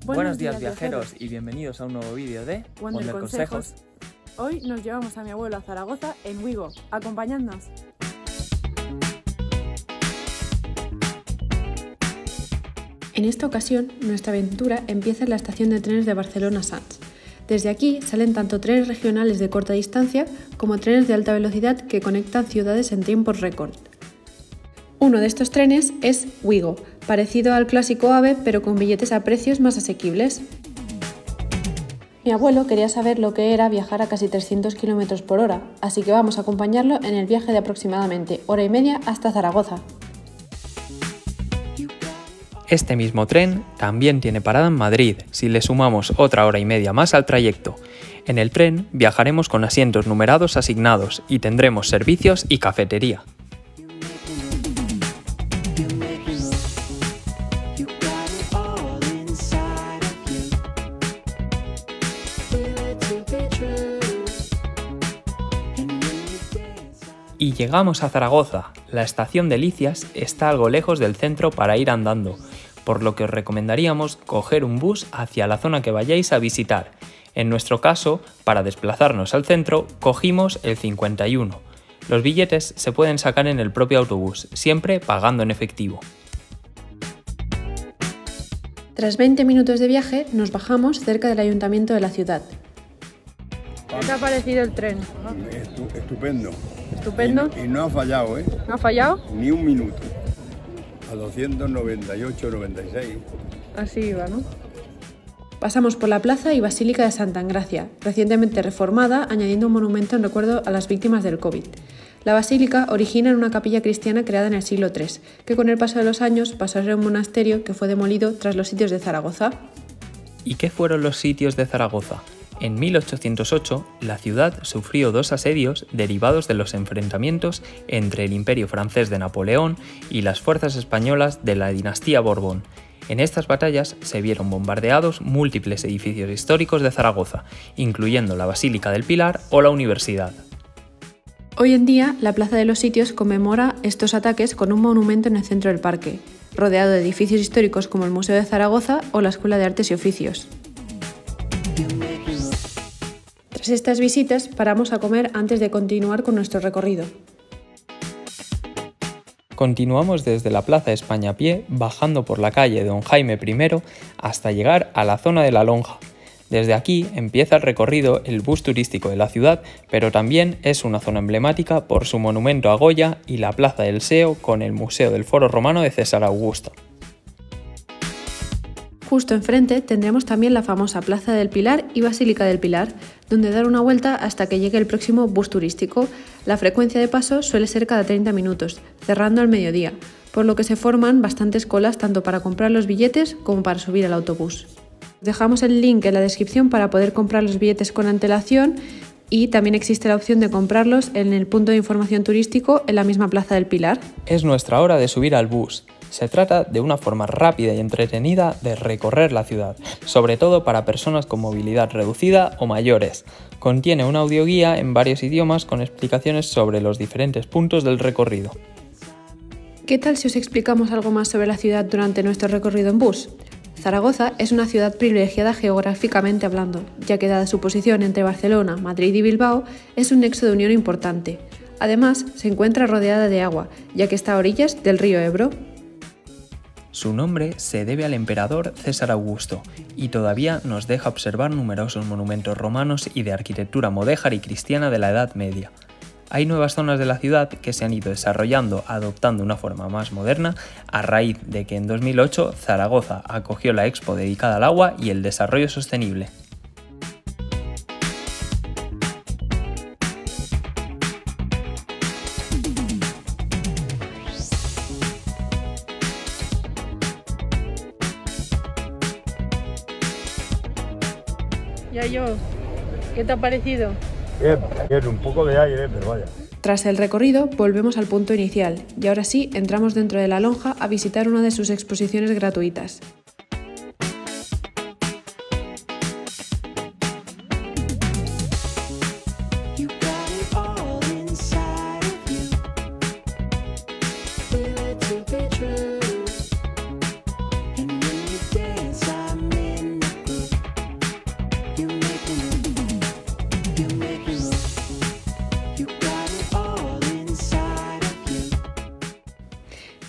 Buenos días viajeros y bienvenidos a un nuevo vídeo de Wonder Consejos. Hoy nos llevamos a mi abuelo a Zaragoza en Wigo. Acompañadnos. En esta ocasión, nuestra aventura empieza en la estación de trenes de Barcelona-Sants. Desde aquí salen tanto trenes regionales de corta distancia como trenes de alta velocidad que conectan ciudades en tiempos récord. Uno de estos trenes es Wigo, parecido al clásico AVE pero con billetes a precios más asequibles. Mi abuelo quería saber lo que era viajar a casi 300 km por hora, así que vamos a acompañarlo en el viaje de aproximadamente hora y media hasta Zaragoza. Este mismo tren también tiene parada en Madrid, si le sumamos otra hora y media más al trayecto. En el tren viajaremos con asientos numerados asignados y tendremos servicios y cafetería. Y llegamos a Zaragoza. La estación de Licias está algo lejos del centro para ir andando, por lo que os recomendaríamos coger un bus hacia la zona que vayáis a visitar. En nuestro caso, para desplazarnos al centro, cogimos el 51. Los billetes se pueden sacar en el propio autobús, siempre pagando en efectivo. Tras 20 minutos de viaje, nos bajamos cerca del ayuntamiento de la ciudad. ¿Qué te ha parecido el tren? Estupendo. ¿Estupendo? Y no ha fallado, ¿eh? ¿No ha fallado? Ni un minuto. A 298, 96. Así iba, ¿no? Pasamos por la plaza y Basílica de Santa Engracia, recientemente reformada, añadiendo un monumento en recuerdo a las víctimas del COVID. La basílica origina en una capilla cristiana creada en el siglo III, que con el paso de los años pasó a ser un monasterio que fue demolido tras los sitios de Zaragoza. ¿Y qué fueron los sitios de Zaragoza? En 1808, la ciudad sufrió dos asedios derivados de los enfrentamientos entre el Imperio francés de Napoleón y las fuerzas españolas de la dinastía Borbón. En estas batallas se vieron bombardeados múltiples edificios históricos de Zaragoza, incluyendo la Basílica del Pilar o la Universidad. Hoy en día, la Plaza de los Sitios conmemora estos ataques con un monumento en el centro del parque, rodeado de edificios históricos como el Museo de Zaragoza o la Escuela de Artes y Oficios. Tras estas visitas, paramos a comer antes de continuar con nuestro recorrido. Continuamos desde la Plaza España a pie, bajando por la calle Don Jaime I hasta llegar a la zona de la Lonja. Desde aquí empieza el recorrido el bus turístico de la ciudad, pero también es una zona emblemática por su monumento a Goya y la Plaza del Seo con el Museo del Foro Romano de César Augusto. Justo enfrente tendremos también la famosa Plaza del Pilar y Basílica del Pilar, donde dar una vuelta hasta que llegue el próximo bus turístico. La frecuencia de paso suele ser cada 30 minutos, cerrando al mediodía, por lo que se forman bastantes colas tanto para comprar los billetes como para subir al autobús. Dejamos el link en la descripción para poder comprar los billetes con antelación y también existe la opción de comprarlos en el punto de información turístico en la misma Plaza del Pilar. Es nuestra hora de subir al bus. Se trata de una forma rápida y entretenida de recorrer la ciudad, sobre todo para personas con movilidad reducida o mayores. Contiene una audioguía en varios idiomas con explicaciones sobre los diferentes puntos del recorrido. ¿Qué tal si os explicamos algo más sobre la ciudad durante nuestro recorrido en bus? Zaragoza es una ciudad privilegiada geográficamente hablando, ya que dada su posición entre Barcelona, Madrid y Bilbao, es un nexo de unión importante. Además, se encuentra rodeada de agua, ya que está a orillas del río Ebro. Su nombre se debe al emperador César Augusto y todavía nos deja observar numerosos monumentos romanos y de arquitectura mudéjar y cristiana de la Edad Media. Hay nuevas zonas de la ciudad que se han ido desarrollando adoptando una forma más moderna a raíz de que en 2008 Zaragoza acogió la Expo dedicada al agua y el desarrollo sostenible. Yayo, ¿qué te ha parecido? Bien, un poco de aire, pero vaya. Tras el recorrido, volvemos al punto inicial y ahora sí entramos dentro de la Lonja a visitar una de sus exposiciones gratuitas.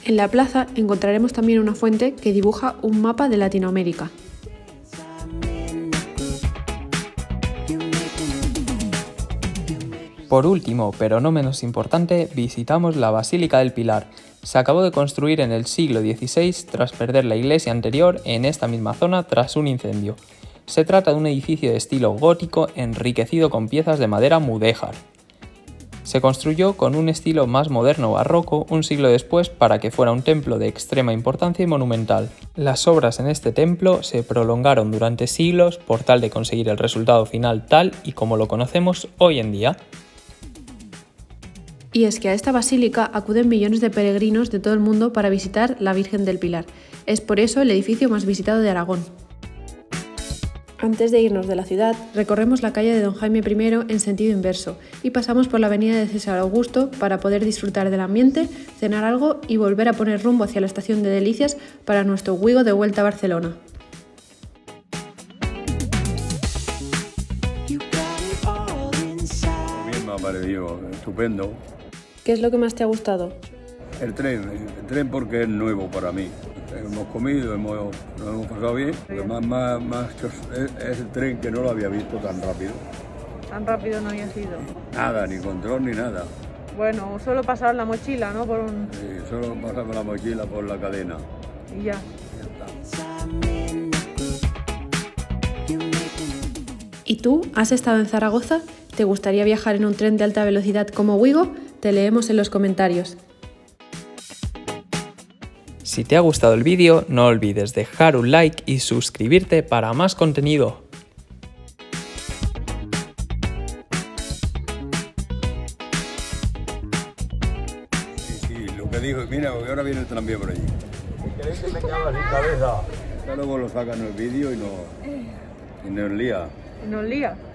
En la plaza encontraremos también una fuente que dibuja un mapa de Latinoamérica. Por último, pero no menos importante, visitamos la Basílica del Pilar. Se acabó de construir en el siglo XVI tras perder la iglesia anterior en esta misma zona tras un incendio. Se trata de un edificio de estilo gótico enriquecido con piezas de madera mudéjar. Se construyó con un estilo más moderno barroco un siglo después para que fuera un templo de extrema importancia y monumental. Las obras en este templo se prolongaron durante siglos por tal de conseguir el resultado final tal y como lo conocemos hoy en día. Y es que a esta basílica acuden millones de peregrinos de todo el mundo para visitar la Virgen del Pilar. Es por eso el edificio más visitado de Aragón. Antes de irnos de la ciudad, recorremos la calle de Don Jaime I en sentido inverso y pasamos por la avenida de César Augusto para poder disfrutar del ambiente, cenar algo y volver a poner rumbo hacia la estación de Delicias para nuestro Wigo de vuelta a Barcelona. Bien, me ha parecido estupendo. ¿Qué es lo que más te ha gustado? El tren porque es nuevo para mí. Hemos comido, nos hemos pasado bien. Lo más es el tren que no lo había visto tan rápido. Tan rápido no había sido. Nada, ni control ni nada. Bueno, solo pasar la mochila, ¿no? Sí, solo pasamos la mochila por la cadena. Y ya. ¿Y tú? ¿Has estado en Zaragoza? ¿Te gustaría viajar en un tren de alta velocidad como Wigo? Te leemos en los comentarios. Si te ha gustado el vídeo, no olvides dejar un like y suscribirte para más contenido. Sí, lo que dijo, mira, ahora viene el tranvía por allí. ¿Queréis que me quede sin cabeza? Ya luego lo sacan en el vídeo y nos lía. ¿Nos lía?